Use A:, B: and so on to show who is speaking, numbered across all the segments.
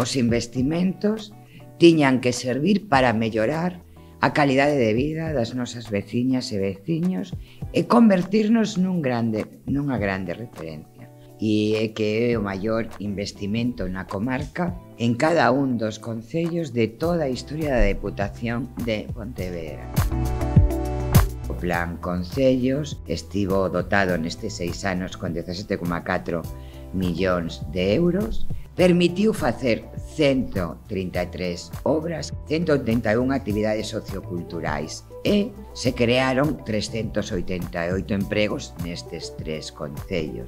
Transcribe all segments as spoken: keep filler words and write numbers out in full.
A: Os investimentos tiñan que servir para mellorar a calidade de vida das nosas veciñas e veciños e convertirnos nun grande, nunha grande referencia. E é que é o maior investimento na comarca en cada un dos concellos de toda a historia da Deputación de Pontevedra. O Plan Concellos estivo dotado nestes seis anos con dezasete coma catro millóns de euros, permitiu facer cento trinta e tres obras, cento oitenta e un actividades socioculturais e se crearon trescentos oitenta e oito empregos nestes tres concellos.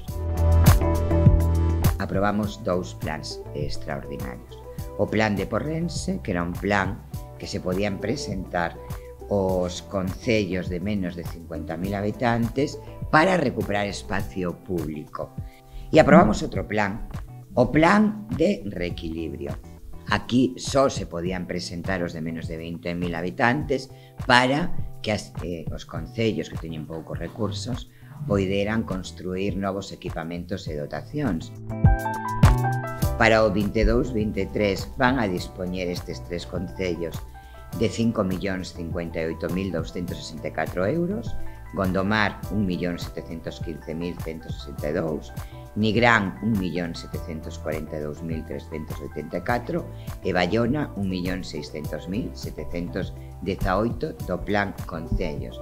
A: Aprobamos dous plans extraordinarios. O plan de Porrense, que era un plan que se podían presentar os concellos de menos de cincuenta mil habitantes para recuperar espacio público. E aprobamos outro plan, o plan de reequilibrio. Aquí só se podían presentar os de menos de veinte mil habitantes para que as, eh, os concellos que teñen poucos recursos poideran construir novos equipamentos e dotacións. Para o vinte e dous vinte e tres van a dispoñer estes tres concellos de cinco millóns cincuenta e oito mil douscentos sesenta e catro euros, Gondomar un millón setecentos quince mil cento sesenta e dous, Nigrán un millón setecentos cuarenta e dous mil trescentos oitenta e catro e Baiona un millón seiscentos mil setecentos dezaoito do Plan Concellos.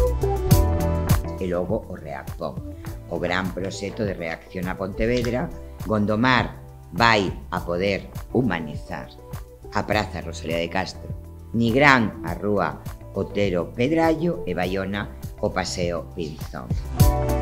A: E logo o REACPON, o gran proxecto de reacción a Pontevedra. Gondomar vai a poder humanizar a Praza Rosalía de Castro, Nigrán a Rúa Otero Pedrallo e Baiona o Paseo Pinzón.